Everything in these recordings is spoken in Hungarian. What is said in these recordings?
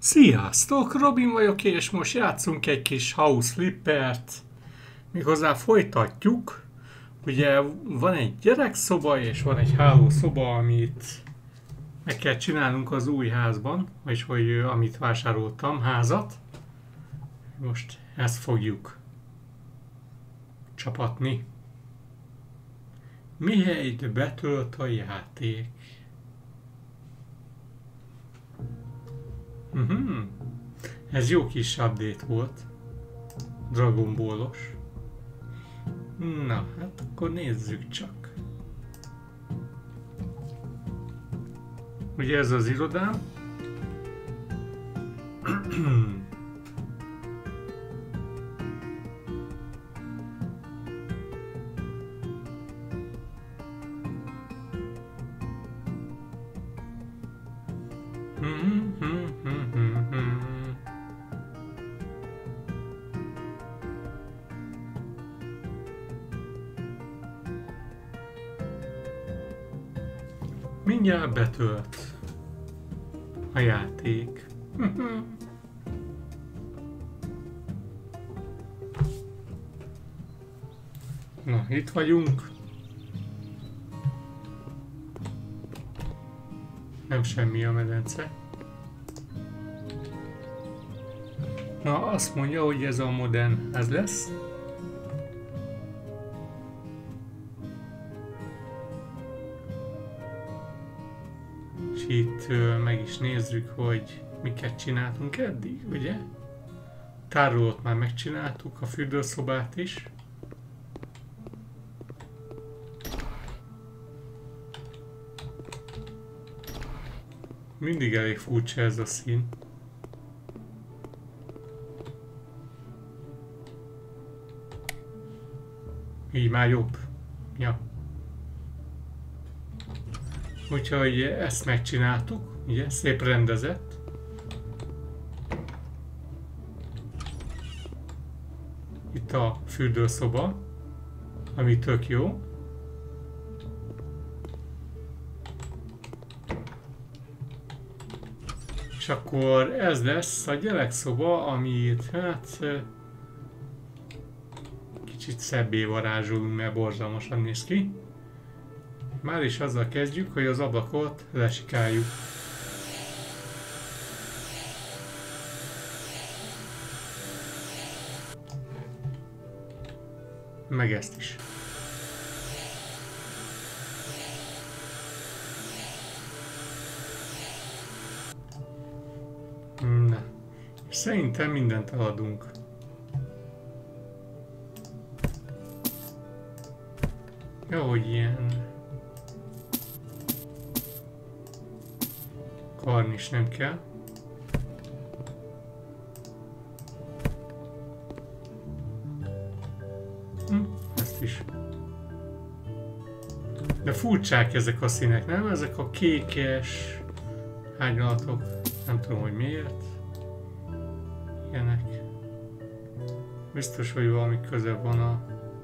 Sziasztok, Robin vagyok, és most játszunk egy kis House Flippert. Méghozzá folytatjuk. Ugye van egy gyerekszoba, és van egy hálószoba, amit meg kell csinálnunk az új házban, vagyis hogy amit vásároltam, házat. Most ezt fogjuk csapatni. Mihelyt betölt a játék. Ez jó kis update volt. Dragon Ballos. Na, hát akkor nézzük csak. Ugye ez az irodám. Mindjárt betölt a játék. Na, itt vagyunk. Nem semmi a medence. Na, azt mondja, hogy ez a modern ház lesz. És itt meg is nézzük, hogy miket csináltunk eddig, ugye? Tárolót már megcsináltuk, a fürdőszobát is. Mindig elég furcsa ez a szín. Így már jobb. Ja. Úgyhogy ezt megcsináltuk, ugye, szép rendezett. Itt a fürdőszoba, ami tök jó. És akkor ez lesz a gyerekszoba, amit hát kicsit szebbé varázsolunk, mert borzalmasan néz ki. Már is azzal kezdjük, hogy az ablakot lesikáljuk. Meg ezt is. Na, és szerintem mindent eladunk. Jó, hogy ilyen karnis nem kell. Ezt is. De furcsák ezek a színek, nem? Ezek a kékes árnyalatok. Nem tudom, hogy miért. Ilyenek. Biztos, hogy valami köze van a...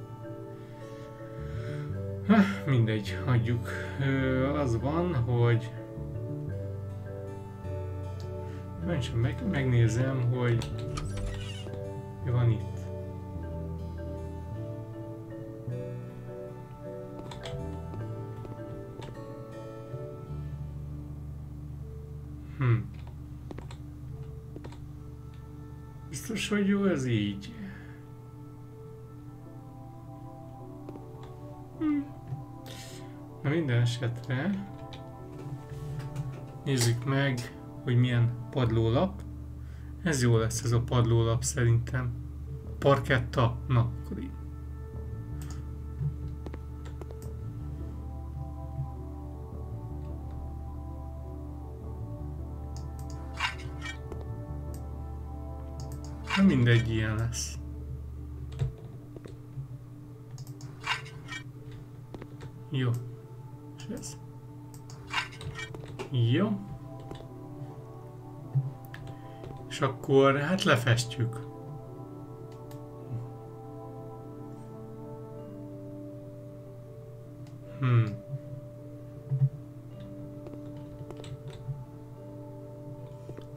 Mindegy, hagyjuk. Az van, hogy... Megnézem, hogy mi van itt. Biztos, hogy jó ez így. Na minden esetre nézzük meg, hogy milyen padlólap. Ez jó lesz ez a padlólap szerintem. Parketta? Na, akkor így. Na mindegy, ilyen lesz. Jó. És ez. Jó. És akkor hát lefestjük.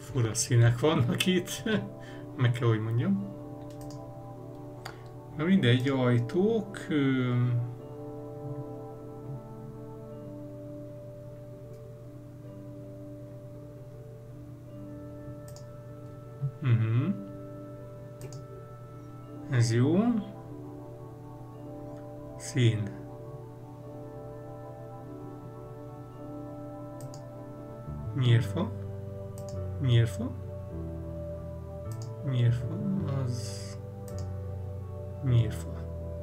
Fura színek vannak itt. Meg kell, hogy mondjam. Na mindegy, ajtók. Ez jó. Szín. Nyírfa. Nyírfa. Nyírfa. Az... Nyírfa.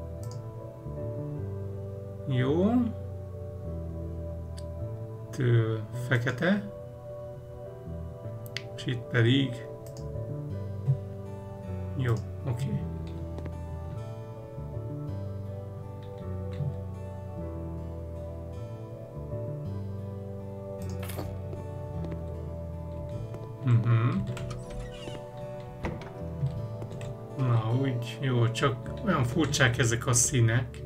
Jó. Fekete. És itt pedig... Jó, oké. Na, úgy, jó, csak olyan furcsák ezek a színek.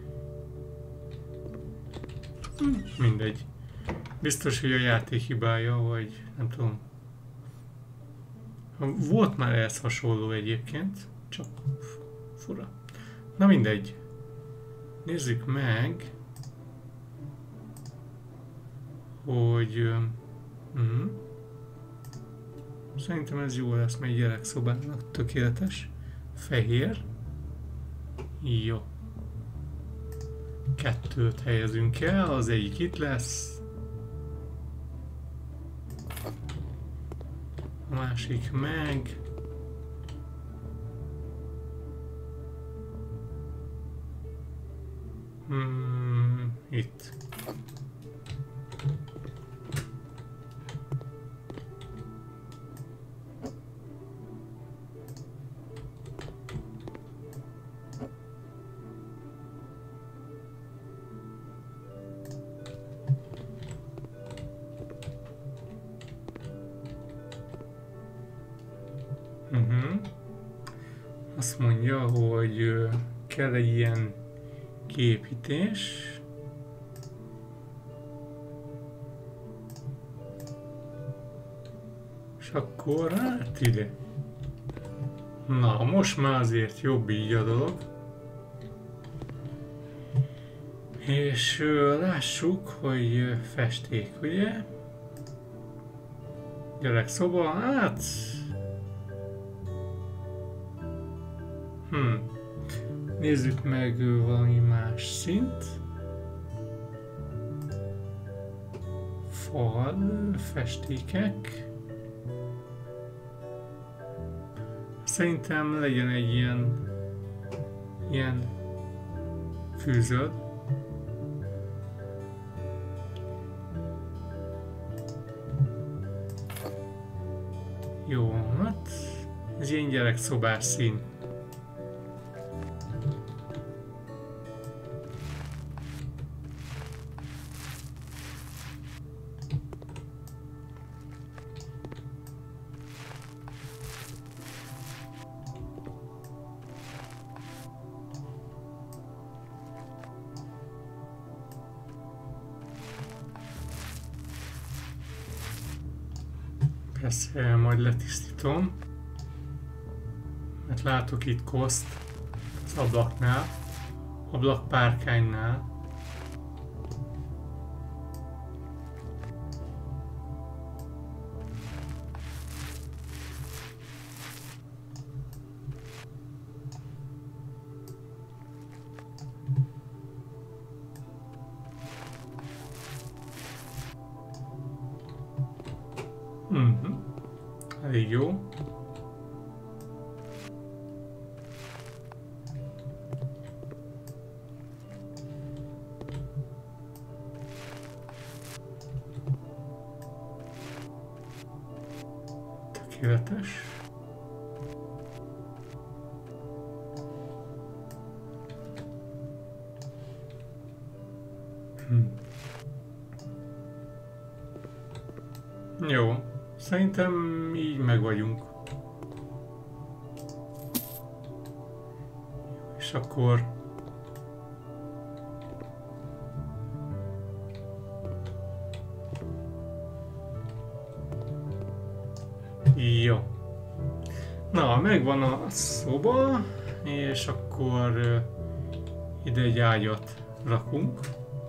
Mindegy. Biztos, hogy a játék hibája, vagy nem tudom. Volt már ehhez hasonló egyébként, csak fura. Na mindegy. Nézzük meg, hogy... Szerintem ez jó lesz, mert egy gyerekszobának tökéletes. Fehér. Jó. 2-t helyezünk el, az egyik itt lesz. A másik meg. Itt. Azt mondja, hogy kell egy ilyen kiépítés. És akkor hát ide. Na, most már azért jobb így a dolog. És lássuk, hogy festék, ugye? Gyerekszoba, hát... Nézzük meg valami más szint. Fal, festékek. Szerintem legyen egy ilyen fűzöld. Jó, hát ez ilyen gyerekszobás szín. Persze, majd letisztítom, mert látok itt koszt az ablaknál, ablakpárkánynál. Elég jó. Tökéletes. Jó. Szerintem így meg vagyunk. És akkor... Jó. Na, megvan a szoba, és akkor ide egy ágyat rakunk.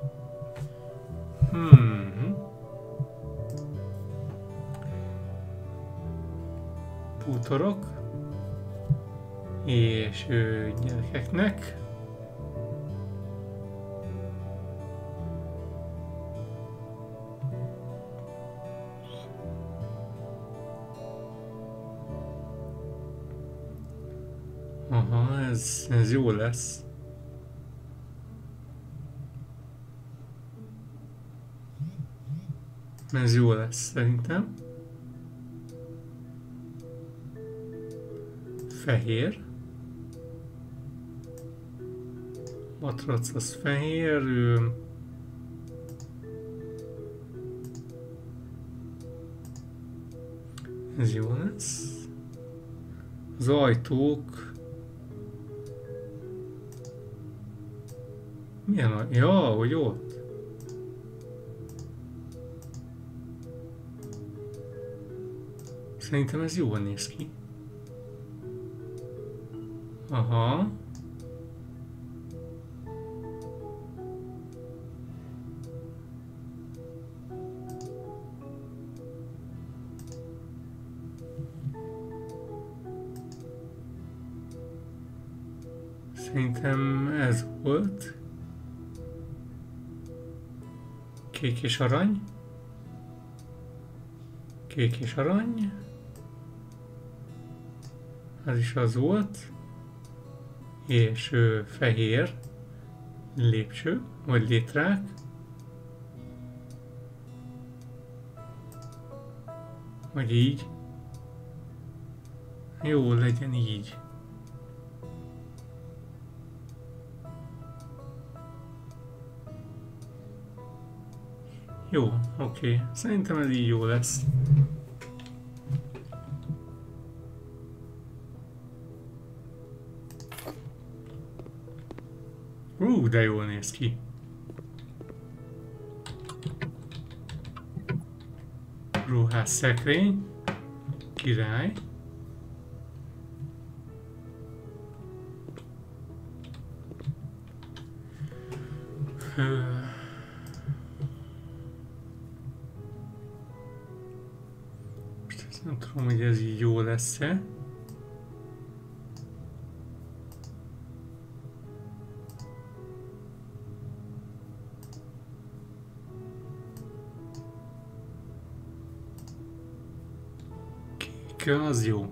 Bútorok. És gyerekeknek. Aha, ez jó lesz. Ez jó lesz szerintem. Fehér. Matrac az fehér. Ez jó lesz. Az ajtók. Milyen a... Ja, hogy ott. Szerintem ez jól néz ki. Aha. Szerintem ez volt. Kék és arany. Kék és arany. Ez is az volt. És fehér lépcső, vagy létrák. Vagy így. Jó, legyen így. Jó, oké. Szerintem ez így jó lesz. De jól néz ki. Ruhás szekrény. Király. Most ezt nem tudom, hogy ez így jó lesz-e. Az jó.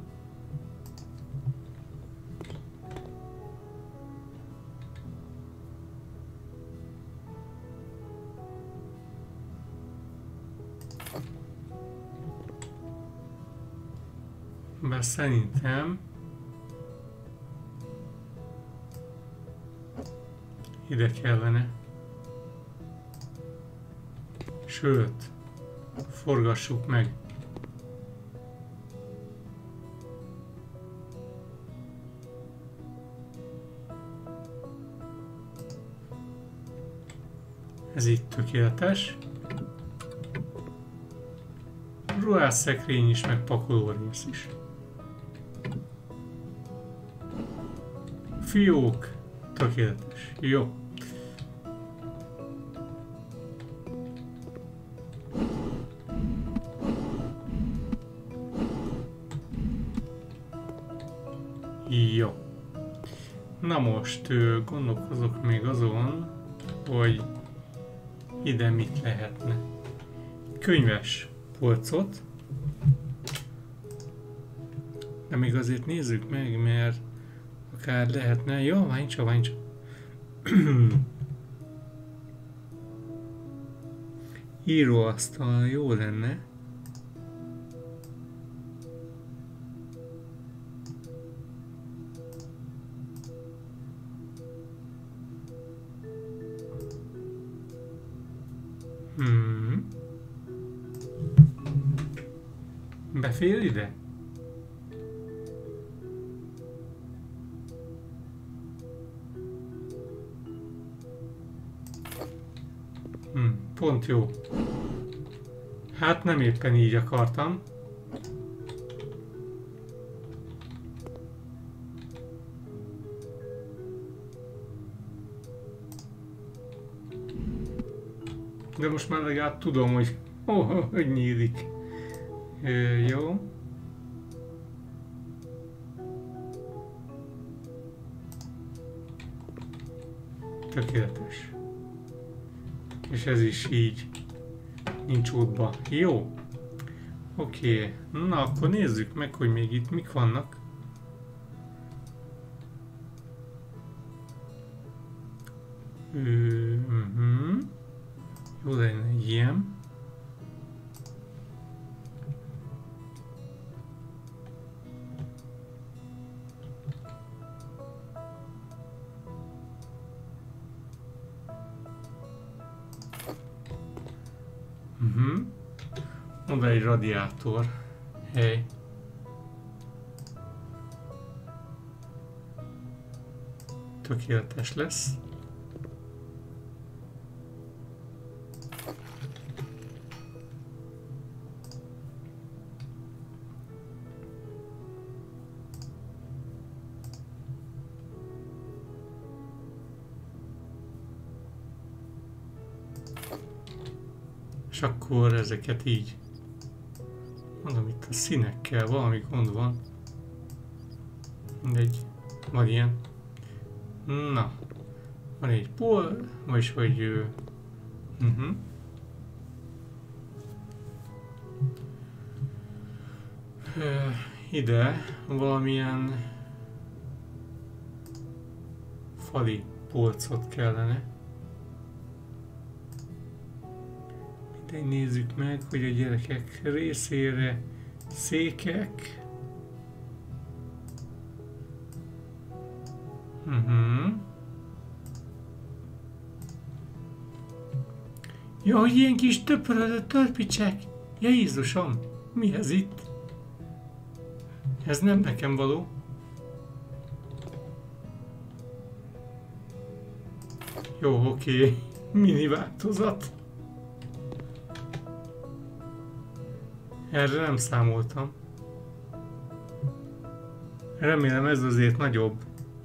Bár szerintem ide kellene. Sőt, forgassuk meg. Ez itt tökéletes. Ruhás szekrény is, meg pakoló rész is. Fiók. Tökéletes. Jó. Jó. Na most gondolkozok még azon, hogy ide mit lehetne. Könyves polcot. De még azért nézzük meg, mert akár lehetne. Jó, várj csak. Íróasztal jó lenne. Befér ide? Pont jó. Hát nem éppen így akartam. De most már legalább tudom, hogy nyílik. Jó. Tökéletes. És ez is így nincs útba. Jó. Oké. Na, akkor nézzük meg, hogy még itt mik vannak. Jó lenne ilyen. Oda egy radiátor. Hely. Tökéletes lesz. És akkor ezeket így. Mondom, itt a színekkel valami gond van. Mindegy. Van ilyen. Na. Van egy pol, vagyis hogy... ide valamilyen fali polcot kellene. Mindegy, nézzük meg, hogy a gyerekek részére székek. Ja, hogy ilyen kis töpörödött törpicsek. Ja, Jézusom, mi ez itt? Ez nem nekem való. Jó, oké. Mini változat. Erre nem számoltam. Remélem ez azért nagyobb.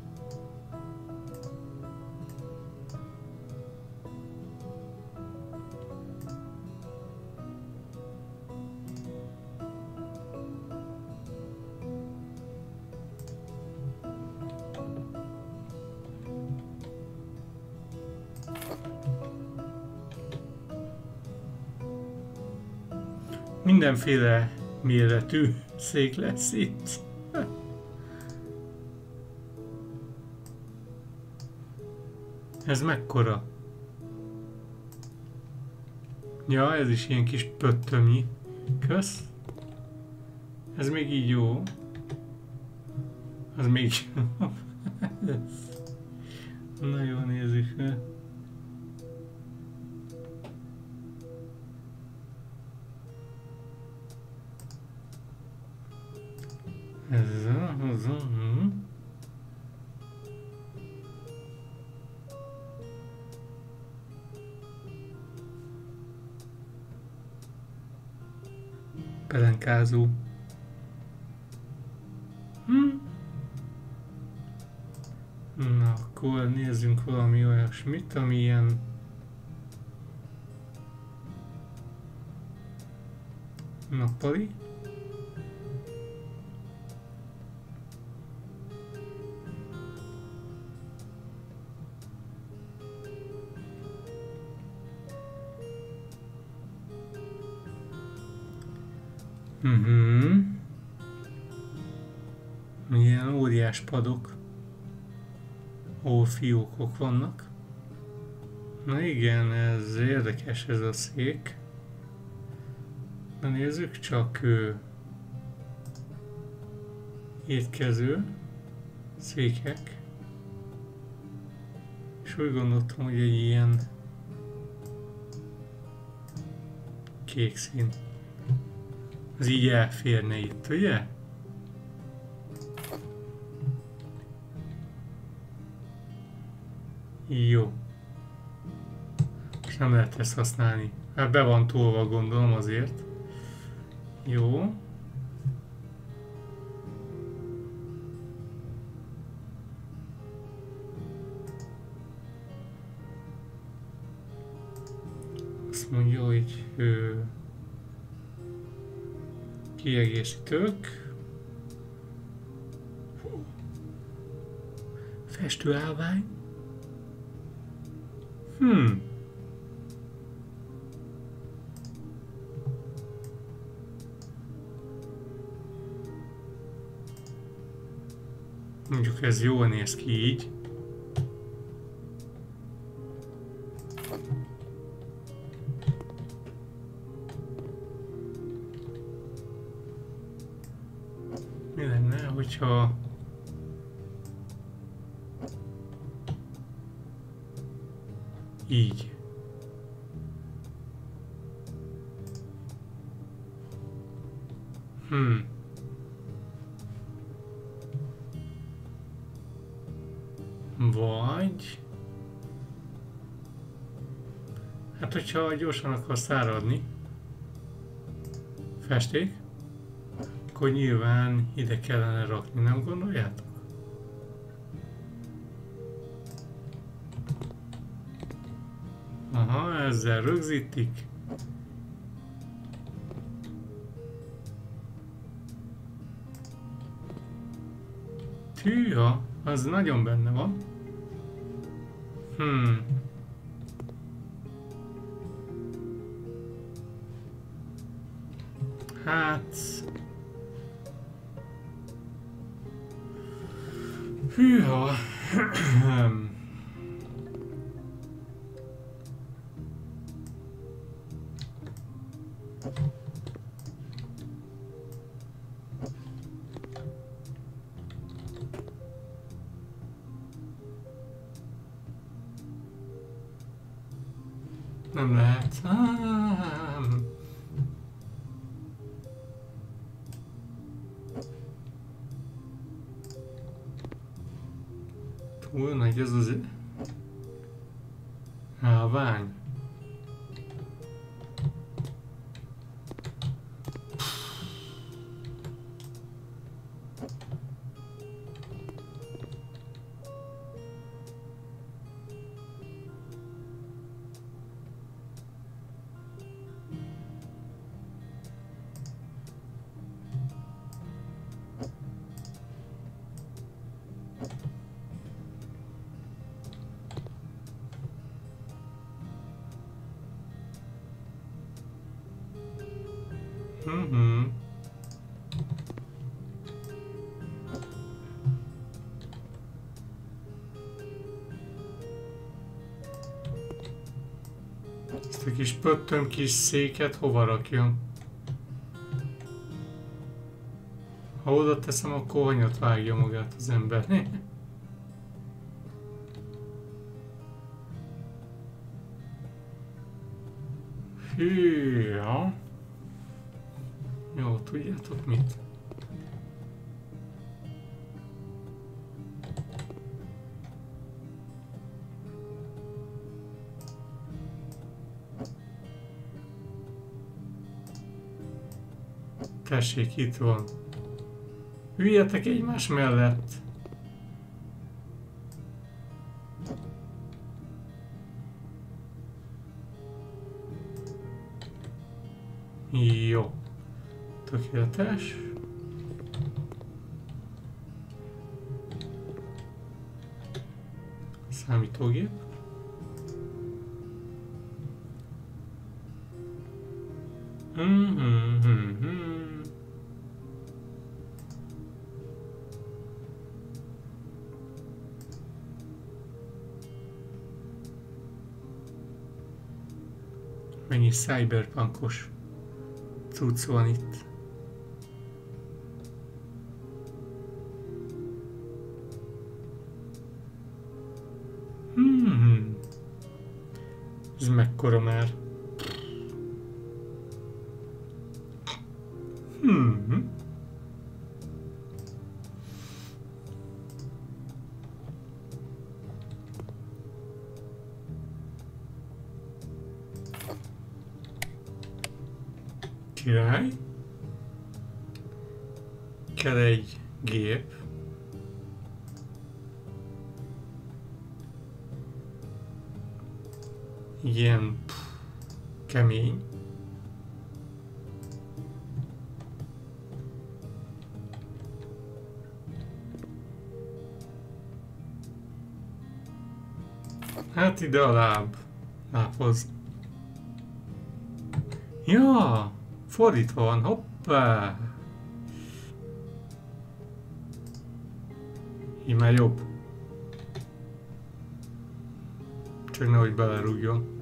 Mindenféle méretű szék lesz itt. Ez mekkora? Ja, ez is ilyen kis pöttömnyi. Kösz. Ez még így jó. Az még jó. Na jó, nézzük. Pelenkázó. Na, akkor nézzünk valami olyasmit, ami ilyen nappali. Ilyen óriás padok, ahol fiókok vannak. Na igen, ez érdekes ez a szék. Na nézzük csak étkező székek. És úgy gondoltam, hogy egy ilyen kék szín. Az így elférne itt, ugye? Jó. És nem lehet ezt használni. Hát be van tolva, gondolom azért. Jó. Azt azt mondja, hogy kiegészítők. Festőállvány. Mondjuk ez jól néz ki így. Mi lenne, hogyha így. Vagy... Hát, hogyha gyorsan akar száradni, festék, akkor nyilván ide kellene rakni, nem gondoljátok? Aha, ezzel rögzítik. Tűha, az nagyon benne van. Hát... Hűha! Nem lehet. Túl nagy ez az állvány. Ezt a kis pöttöm kis széket hova rakjam? Ha oda teszem, akkor hanyat vágja magát az ember. Hűha. Jó, tudjátok mit? Tessék, itt van. Üljetek egymás mellett. Jó. Tökéletes. Számítógép. Mennyi cyberpunkos cucc van itt. Ez mekkora már? Király. Kell egy gép. Ilyen Kemény. Hát ide a lábhoz. Ja, fordítva van, hoppá! Így már jobb. Csak nehogy belerúgjon.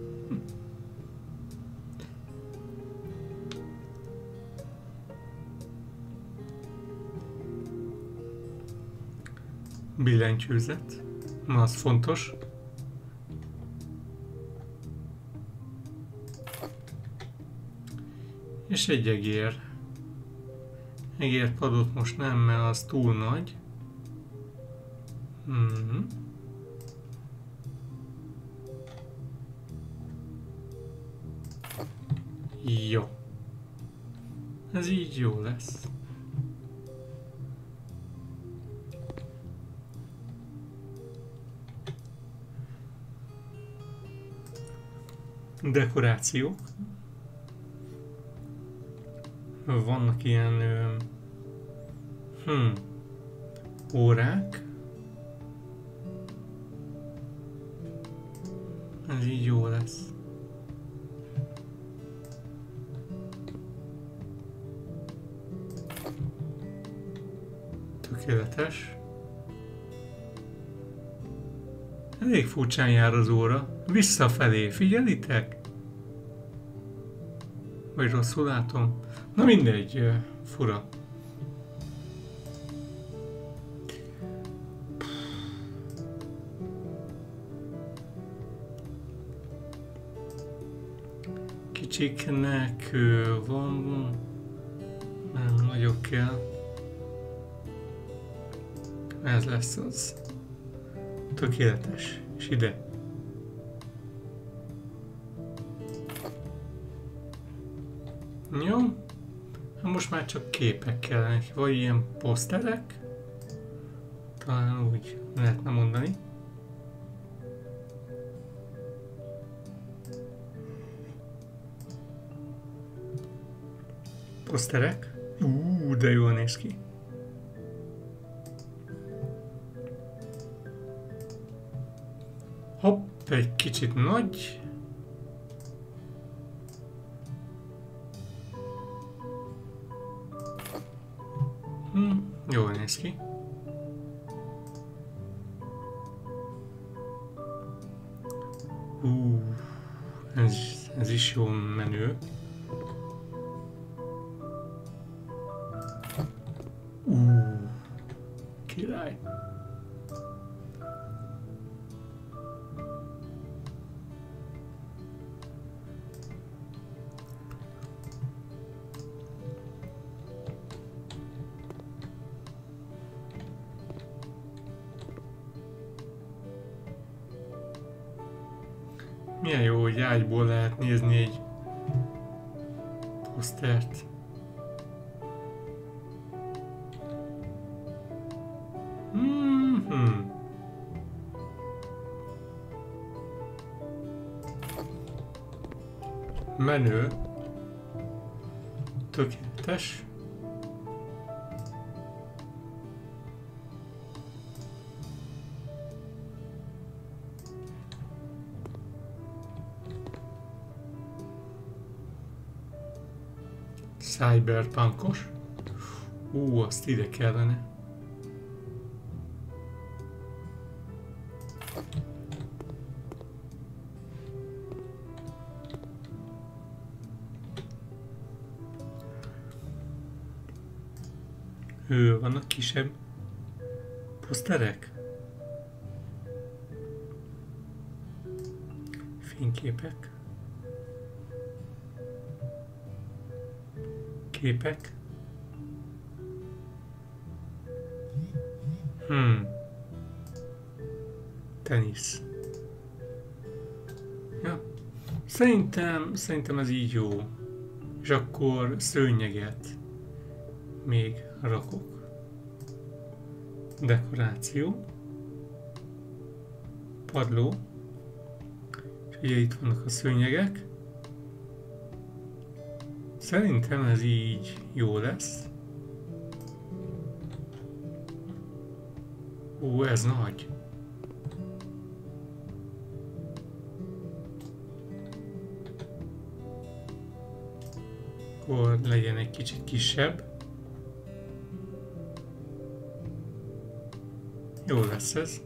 Billentyűzet. Na, az fontos. És egy egér. Egérpadot most nem, mert az túl nagy. Jó. Ez így jó lesz. Dekorációk. Vannak ilyen órák. Ez így jó lesz. Tökéletes. Elég furcsán jár az óra. Visszafelé, figyelitek? Vagy rosszul látom? Na mindegy, fura. Kicsiknek van, nem nagyobb kell. Ez lesz az. Tökéletes. És ide. Jó. Most már csak képek kellenek, vagy ilyen poszterek. Talán úgy lehetne mondani. Poszterek. De jól néz ki. Hopp, egy kicsit nagy. Jól néz ki. Ez is jó menő. Király. Milyen jó, hogy ágyból lehet nézni egy posztert. Menő. Tökéletes. Cyberpunkos. Azt ide kellene. Vannak kisebb poszterek? Fényképek? Képek? Tenisz. Ja. Szerintem ez így jó. És akkor szőnyeget még rakok. Dekoráció. Padló. És ugye itt vannak a szőnyegek. Szerintem ez így jó lesz. Ó, ez nagy. Akkor legyen egy kicsit kisebb. Jó lesz ez.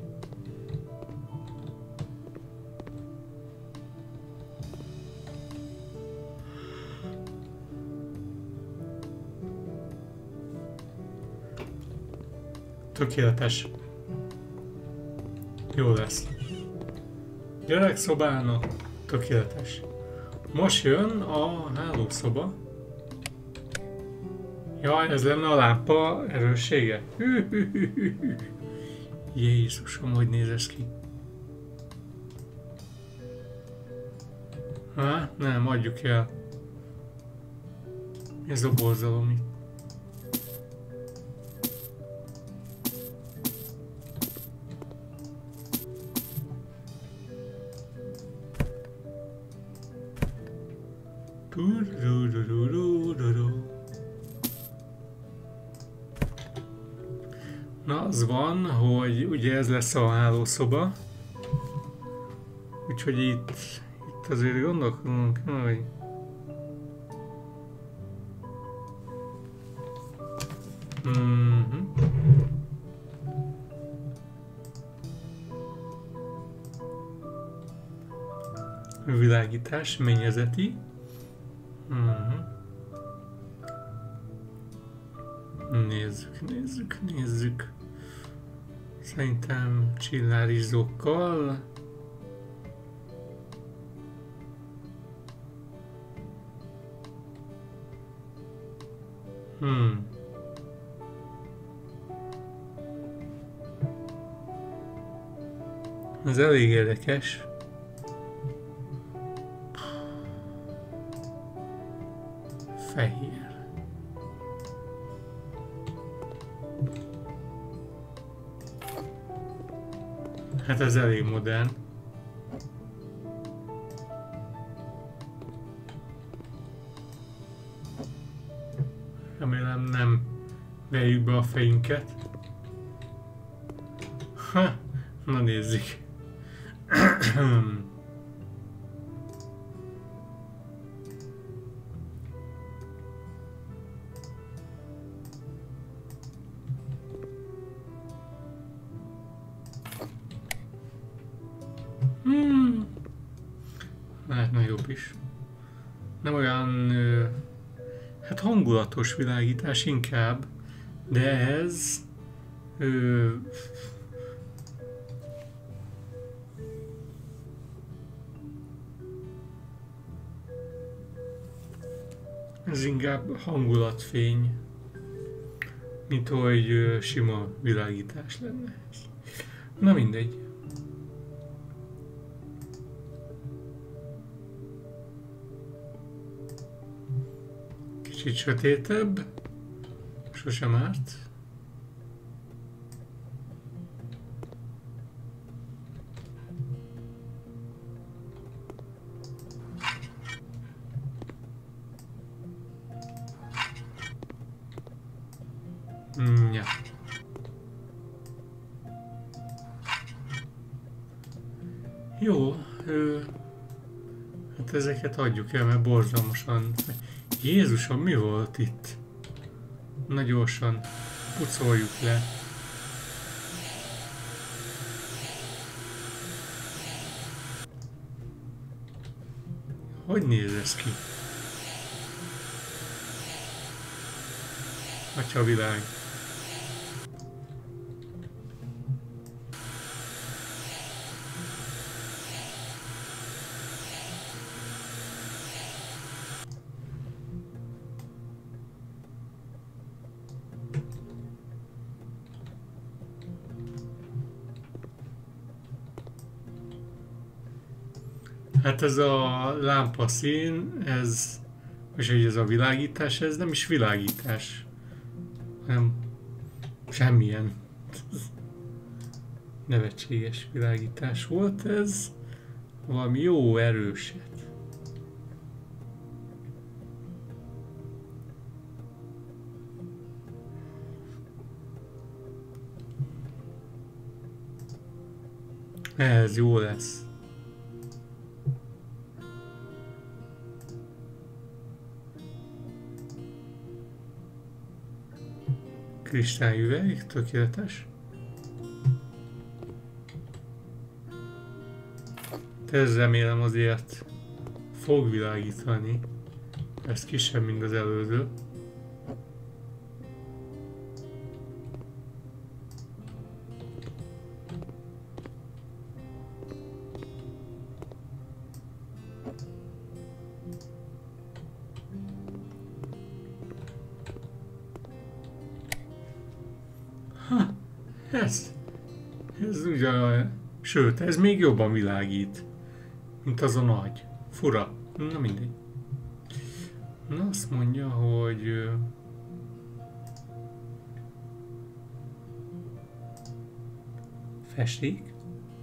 Tökéletes. Jó lesz. Gyerekszobának tökéletes. Most jön a hálószoba. Jaj, ez lenne a lámpa erőssége. Jézusom, hogy néz ez ki? Nem, adjuk el. Ez a borzalom itt. Na, az van, hogy ugye ez lesz a hálószoba. Úgyhogy itt azért gondolkodunk, hogy... Világítás, mennyezeti. Nézzük. Szerintem csillárizókkal. Ez elég érdekes. Fehér. Hát ez elég modern. Remélem nem verjük be a fejünket. Ha, na nézzük. Lehetne jobb is. Nem olyan hát hangulatos világítás inkább, de ez ez inkább hangulatfény, mint hogy sima világítás lenne. Na mindegy. Kicsit sötétebb, sosem árt. Ja. Jó, hát ezeket adjuk el, mert borzalmasan. Jézusom, mi volt itt? Na gyorsan, pucoljuk le. Hogy néz ez ki? Atyavilág. Hát ez a lámpaszín, ez, és hogy ez a világítás, ez nem is világítás, hanem semmilyen nevetséges világítás volt ez, valami jó erőset. Ez jó lesz. Kristályüveg, tökéletes. Ez remélem azért fog világítani. Ez kisebb, mint az előző. Ha, ez ugye, sőt, ez még jobban világít, mint az a nagy. Fura. Na mindegy. Na azt mondja, hogy festék.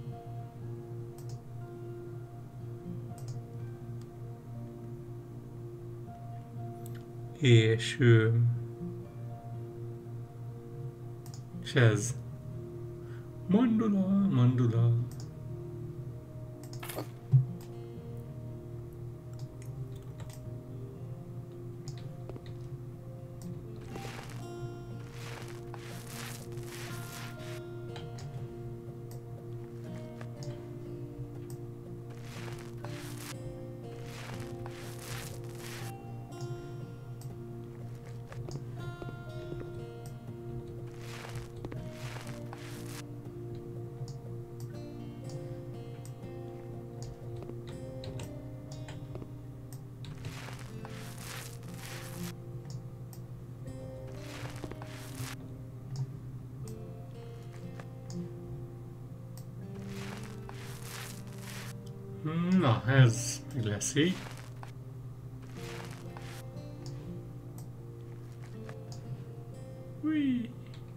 És ez. Mandula. Na, ez meg lesz így. Ui.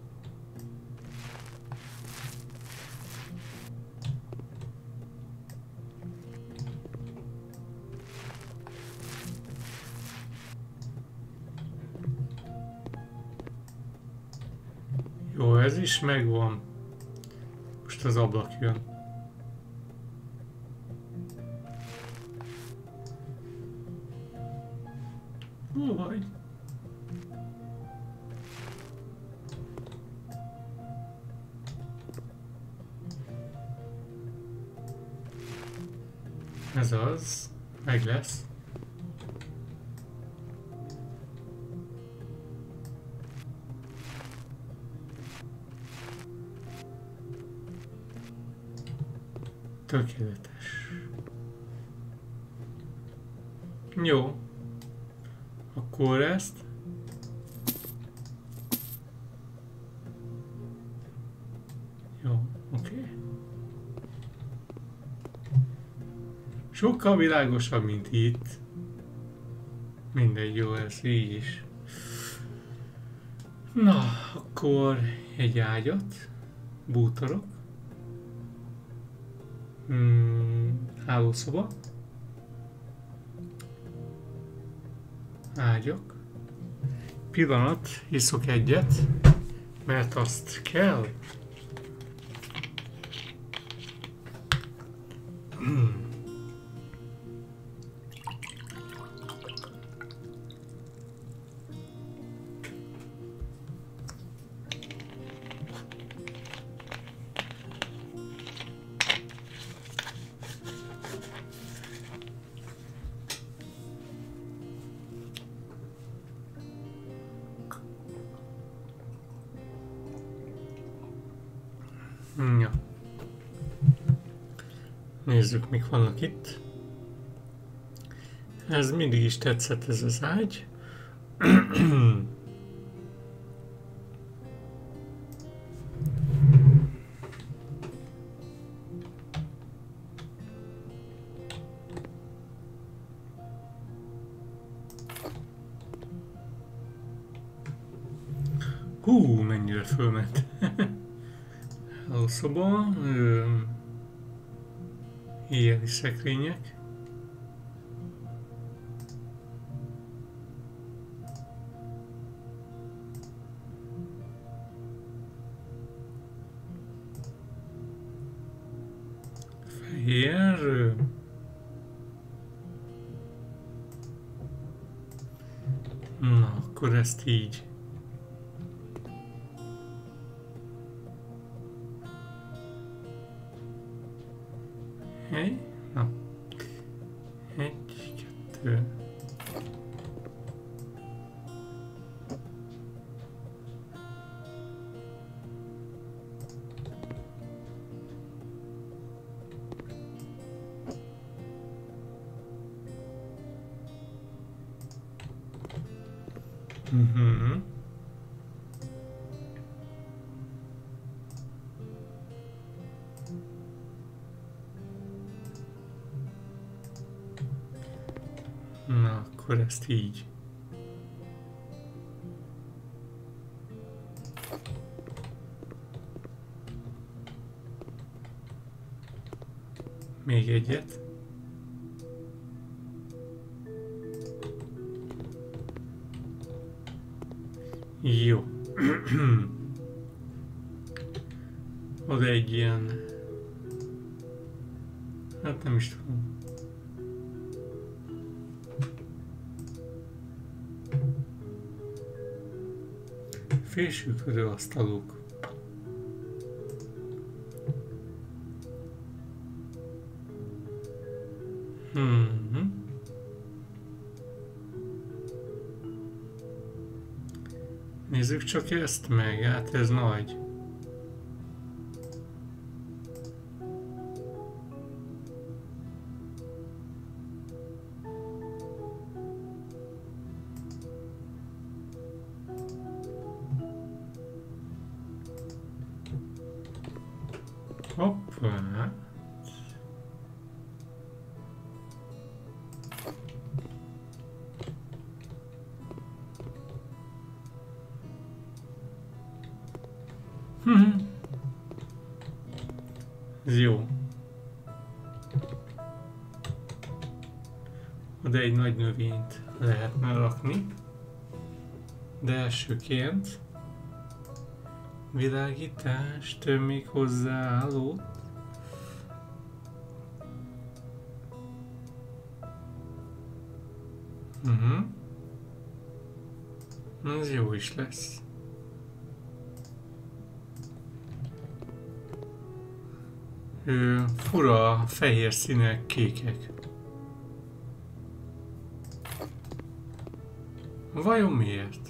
Jó, ez is megvan. Most az ablak jön. Hol vagy? Ez az. Meg lesz. Tökéletes. Jó. Akkor ezt. Jó, oké. Sokkal világosabb, mint itt. Mindegy, jó, ez így is. Na, akkor egy ágyat. Bútorok. Hálószoba. Ágyak. Pillanat, iszok egyet, mert azt kell. Ja. Nézzük, mik vannak itt. Ez mindig is tetszett, ez az ágy. Hú, mennyire fölment. Hálószoba, éjjeli szekrények. Fehér. Na, akkor ezt így. Hely, na. Egy, kettő. Mhm. Na, akkor ezt így. Még egyet. Jó. Oda egy ilyen... Hát nem is tudom. Félsőkörű asztalok. Nézzük csak ezt meg, hát ez nagy. Hoppá. Ez jó. Oda egy nagy növényt lehetne rakni. De elsőként világítást még hozzáállót. Ez jó is lesz. Fura fehér színek, kékek. Vajon miért?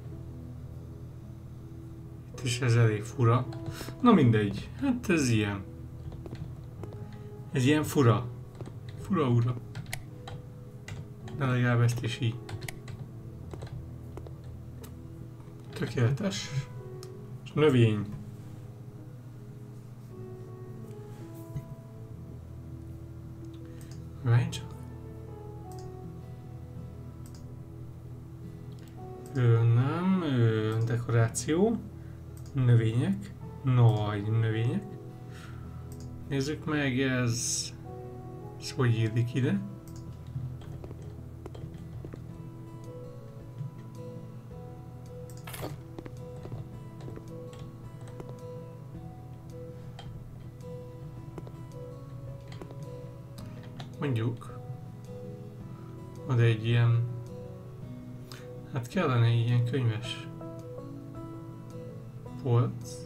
Itt is ez elég fura. Na mindegy, hát ez ilyen. Ez ilyen fura. Fura ura. De legalább ezt is így. Tökéletes. És növény. Várj csak. Nem, dekoráció. Növények. Nagy növények. Nézzük meg, ez hogy illik ide. Mondjuk, oda egy ilyen, hát kellene ilyen könyves polc.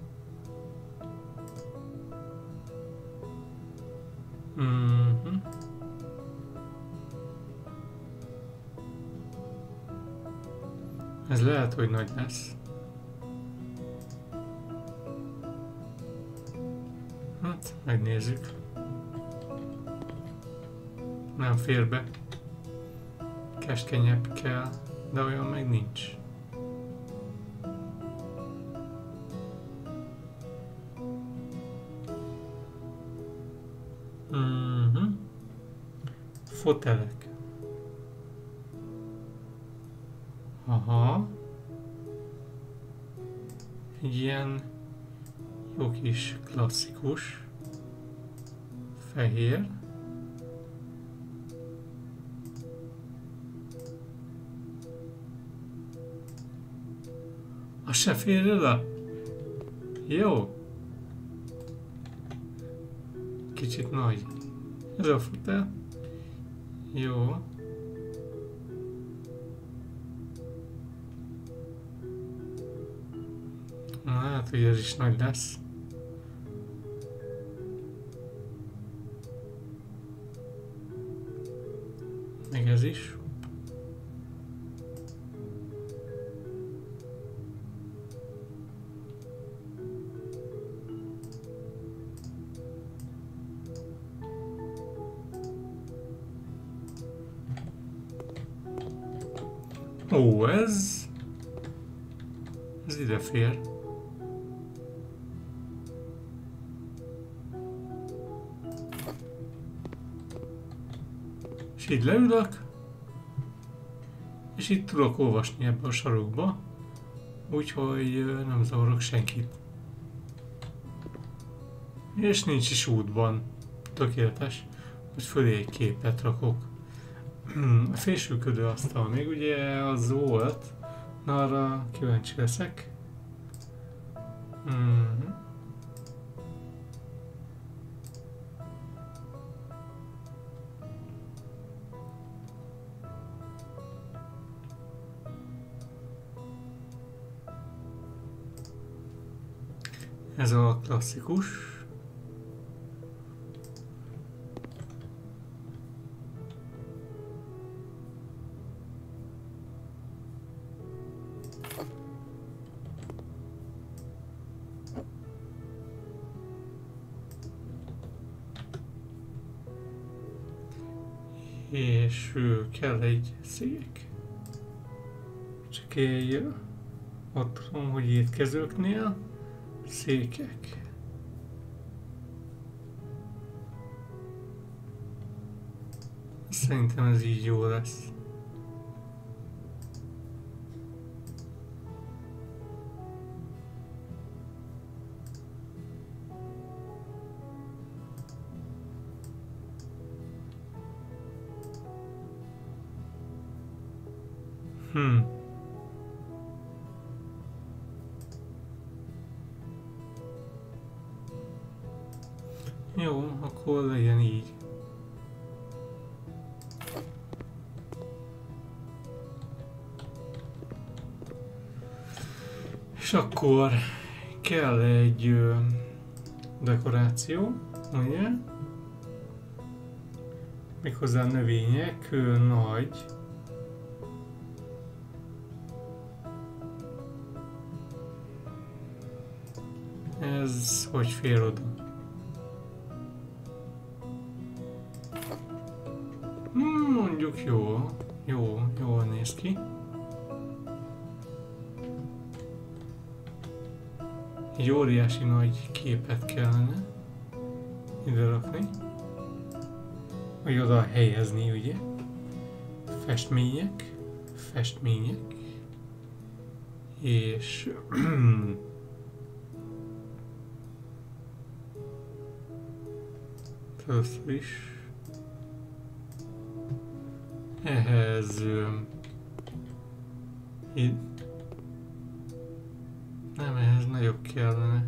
Ez lehet, hogy nagy lesz. Hát, megnézzük. Nem fér be. Keskenyebb kell, de olyan meg nincs. Fotelek. Aha. Egy ilyen jó kis klasszikus fehér. Az se fér oda? Jó. kicsit nagy. Ez a fotel. Jó. Na, hát, hogy ez is nagy lesz. Meg ez is. Ó, ez ide fér. És így leülök, és itt tudok olvasni ebbe a sarokba, úgyhogy nem zavarok senkit. És nincs is útban. Tökéletes, hogy fölé egy képet rakok. A fésülködő asztal még ugye az volt, na arra kíváncsi leszek. Ez a klasszikus. És kell egy szék. Csak ott tudom, hogy étkezőknél székek. Szerintem ez így jó lesz. Jó, akkor legyen így. És akkor kell egy dekoráció, ugye? Méghozzá növények, nagy. Ez hogy fér oda? Mondjuk jól néz ki. Egy óriási nagy képet kellene ide rakni. Vagy oda helyezni, ugye? Festmények. És először is ehhez nem, ehhez nagyobb kellene.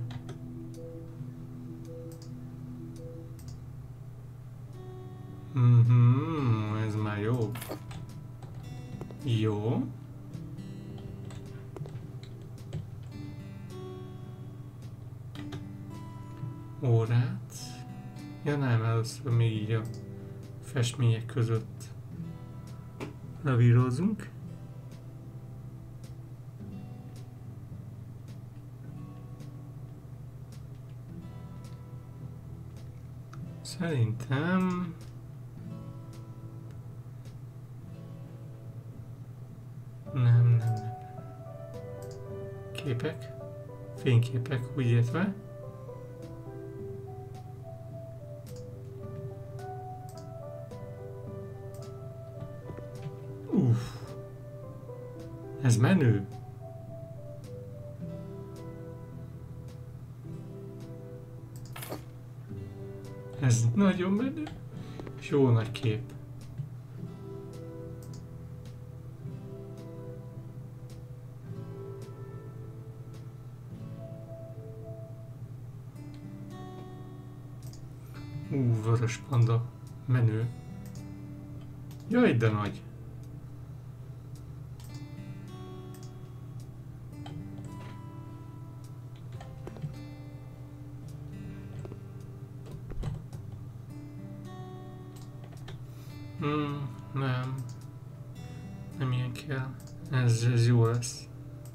Ez már jobb. Jó. Órát. Ja nem, először még így a festmények között lavírozunk. Szerintem nem. Képek, fényképek úgy értve. Ez menő. Ez nagyon menő. És jó nagy kép. Vörös panda. Menő. Jaj, de nagy. Nem. Nem ilyen kell. Ez jó lesz.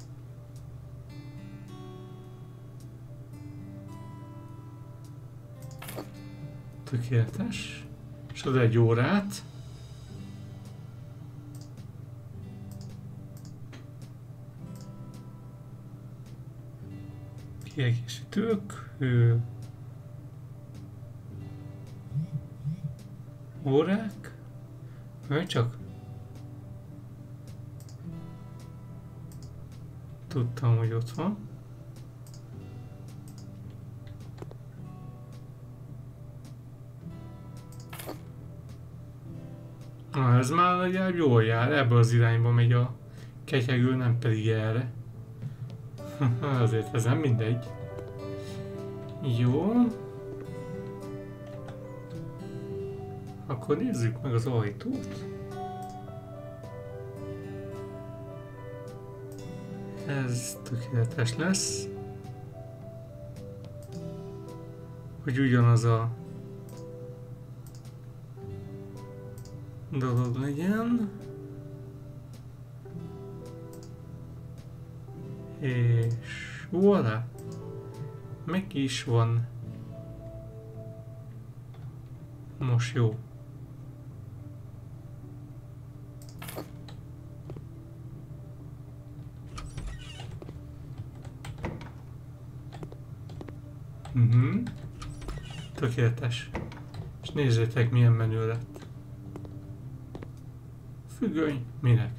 Tökéletes. És ad egy órát. Kiegészítők. Órák. Csak tudtam, hogy ott van. Ez már legalább jól jár, ebbe az irányba megy a ketyegő, nem pedig erre. Azért ez nem mindegy. Jó. Akkor nézzük meg az ajtót. Ez tökéletes lesz. Hogy ugyanaz a dolog legyen. És voilà! Meg is van. Most jó. Tökéletes. És nézzétek, milyen menő lett. Függöny? Minek?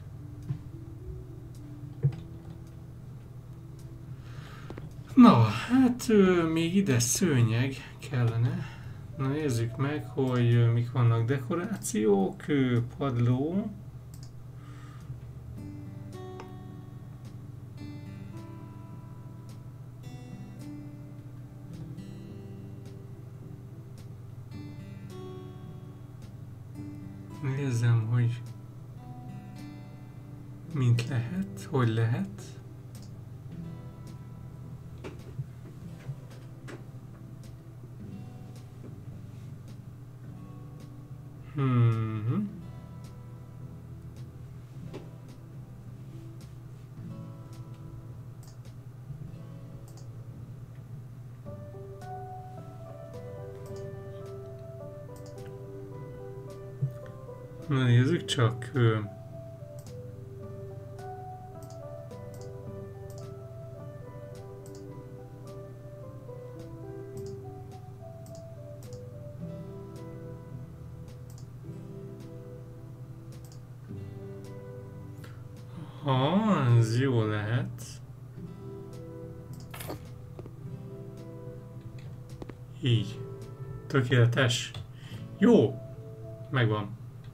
Na, hát még ide szőnyeg kellene. Na nézzük meg, hogy mik vannak dekorációk, padló. Nézzem, hogy mint lehet, hogy lehet. Na nézzük csak. Ez jó lehet. Így. Tökéletes. Jó. Megvan.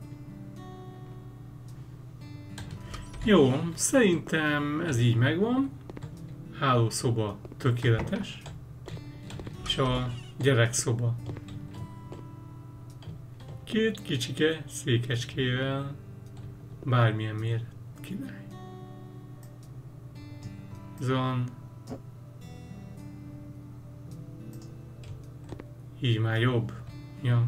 Jó, szerintem ez így megvan. Hálószoba tökéletes. És a gyerekszoba. Két kicsike székecskével. Bármilyen méret. Király. Ez van. Így már jobb. Ja.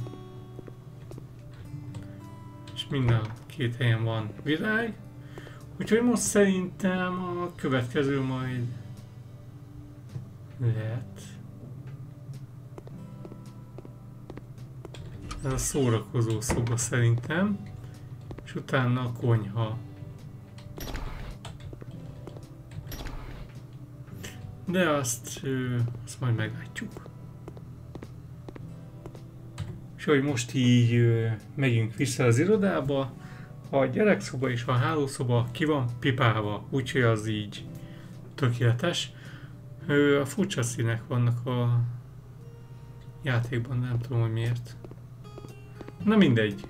És minden két helyen van virág. Úgyhogy most szerintem a következő majd lehet. Ez a szórakozó szoba szerintem. És utána a konyha. De azt majd meglátjuk. És hogy most így megyünk vissza az irodába, a gyerekszoba és a hálószoba ki van pipálva, úgyhogy az így tökéletes. A furcsa színek vannak a játékban, nem tudom, hogy miért. Na mindegy.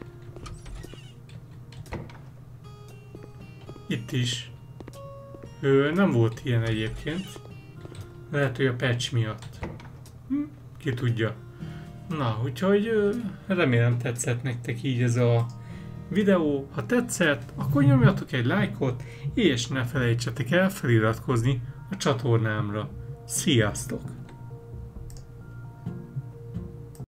Itt is. Nem volt ilyen egyébként. Lehet, hogy a patch miatt. Ki tudja. Na, úgyhogy remélem tetszett nektek így ez a videó. Ha tetszett, akkor nyomjatok egy lájkot, és ne felejtsetek el feliratkozni a csatornámra. Sziasztok!